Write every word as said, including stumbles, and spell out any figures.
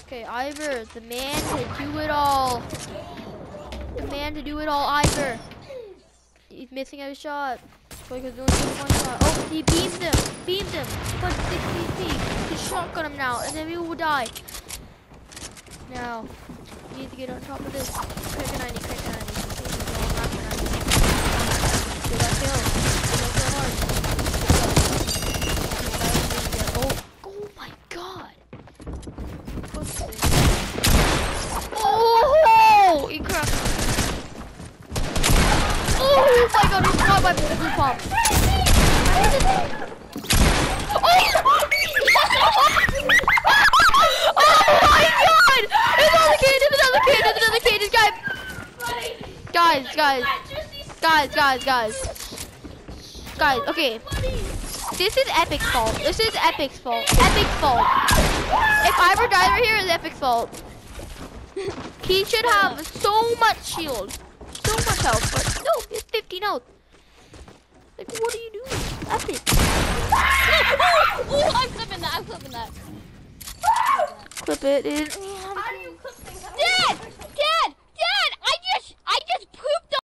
Okay, Ivor, the man to do it all. The man to do it all, Ivor. He's missing a shot. Like he's doing one shot. Oh, he beamed him. Beamed him. Put sixty feet. Just shotgun him now, and then we will die. Now, you need to get on top of this. Crack a ninety, crack a ninety. Get that kill. Get that kill hard. Oh, oh my god. Oh, he cracked. Oh my god, he's caught by blue pop. Oh my god! There's another kid, there's another kid, there's another kid, this guy. Guys, guys, guys, guys, guys. Guys, okay. This is Epic's fault. This is Epic's fault. Epic's fault. If I ever die right here, it's Epic's fault. He should have so much shield. So much health, but no, it's fifteen health. Like, what are you doing? Epic. Oh, I'm clipping that, I'm clipping that. Clip it, dude.